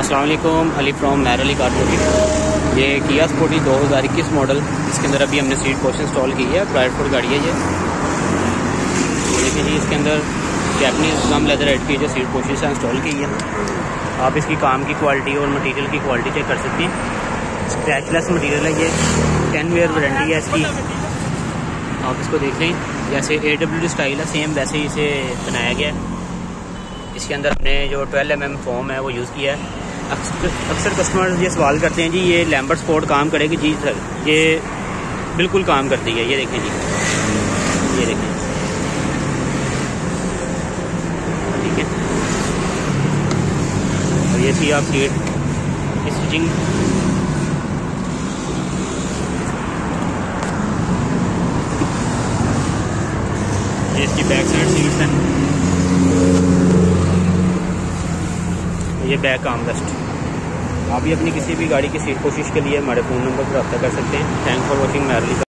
अस्सलाम वालेकुम, अली फ्रॉम मैरली कार बुटीक। ये किया स्पोर्टी 2021 मॉडल, इसके अंदर अभी हमने सीट पोस्ट इंस्टॉल की है। ड्राइव गाड़ी है ये देखिए जी। इसके अंदर जैपनीज गम लेदर हेड की जो सीट पोस्ट से इंस्टॉल की है। आप इसकी काम की क्वालिटी और मटेरियल की क्वालिटी चेक कर सकते हैं। स्क्रैचलेस मटेरियल है ये, 10 ईयर वारंटी है इसकी। आप इसको देख लें, जैसे AWD स्टाइल है सेम वैसे ही इसे बनाया गया है। इसके अंदर हमने जो 12 mm फोम है वो यूज़ किया है। अक्सर कस्टमर ये सवाल करते हैं जी ये लैम्बर्ट स्पोर्ट काम करेगी? जी सर, ये बिल्कुल काम करती है। ये देखें जी, ये देखें, ठीक है। और ये थी आप सीट स्टिचिंग। ये इसकी बैक साइड सीट्स हैं, ये बैक आर्मरेस्ट। आप भी अपनी किसी भी गाड़ी की सीट कोशिश के लिए हमारे फ़ोन नंबर पर रब्ता कर सकते हैं। Thanks for watching merely.